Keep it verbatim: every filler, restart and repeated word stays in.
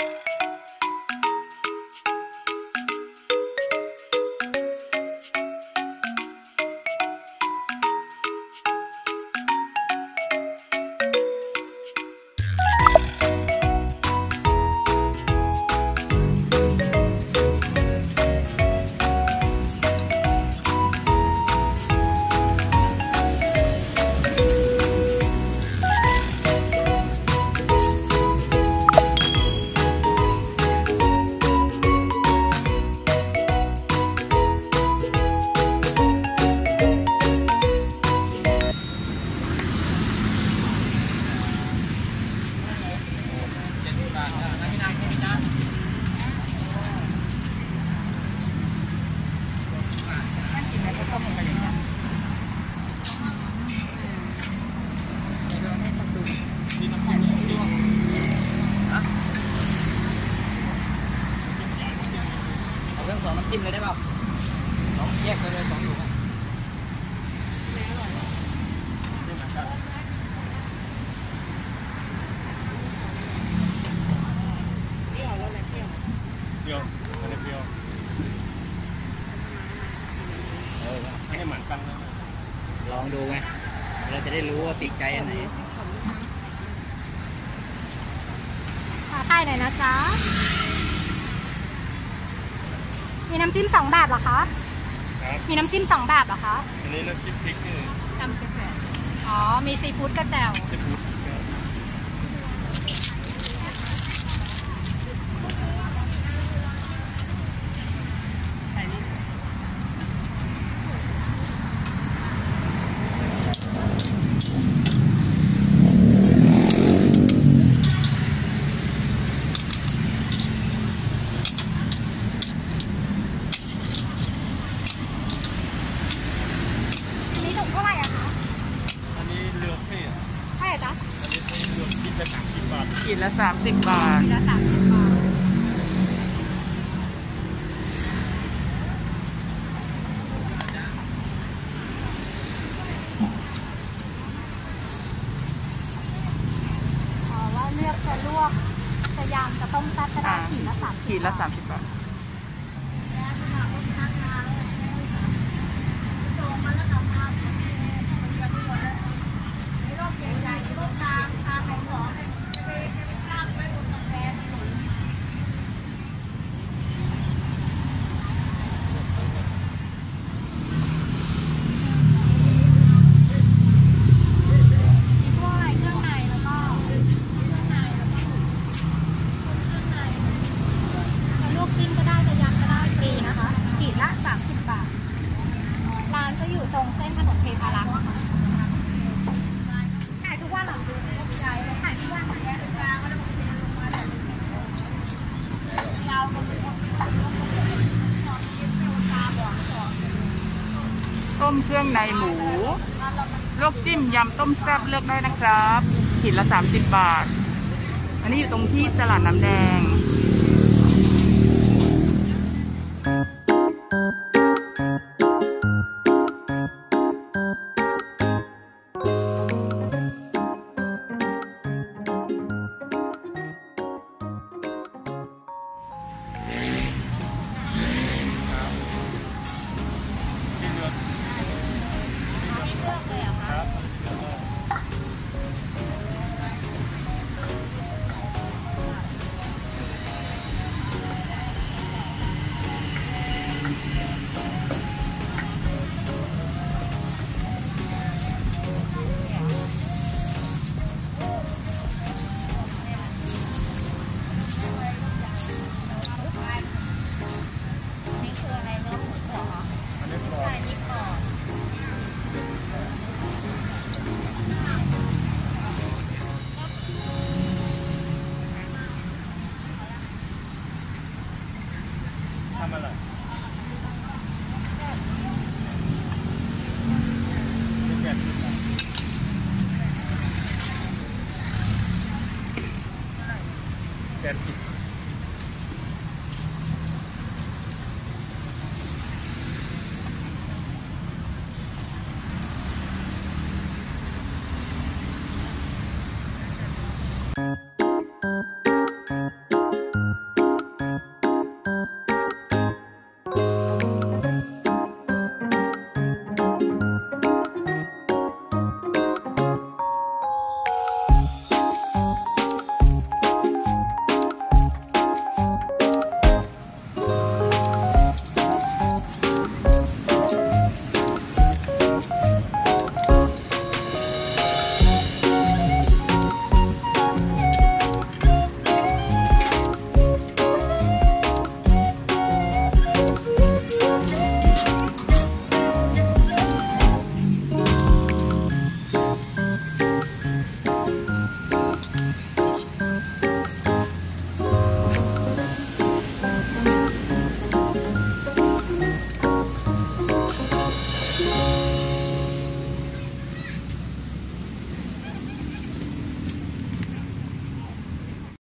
เอาเรื่องสองน้ำจิ้มเลยได้เปล่าสองแยกไปเลยสองถุงเปรี้ยวแล้วอะไรเปรี้ยวเปรี้ยวอะไรเปรี้ยวเออให้หมันปังแล้วลองดูไงเราจะได้รู้ว่าติดใจอันไหนถ่ายหน่อยนะจ๊ะมีน้ำจิ้มสองแบบเหรอคะมีน้ำจิ้มสองแบบเหรอคะอันนี้น้ำจิ้มพริกนี่จำเป็นแบบอ๋อมีซีฟู้ดกระแจวซีฟู้ดเท่าไหร่อะคะอันนี้เลือกให้อ่ะเท่าไหร่จ๊ะอันนี้เลือกกินละสามสิบบาทกินละสามสิบบาทกินละสามสิบบาทอ๋อว่าเลือกจะลวกจะยำจะต้มแซ่บก็ได้ขีดละสามขีดละสามสิบบาทอยู่ตรงเส้นถนนเทพารักษ์ขายทุกวันหรอขายทุกวันต้มเครื่องในหมูลวกจิ้มยำต้มแซ่บเลือกได้นะครับขีดละสามสิบบาทอันนี้อยู่ตรงที่ตลาดน้ำแดงทำอะไรแปดสิบ Thank you.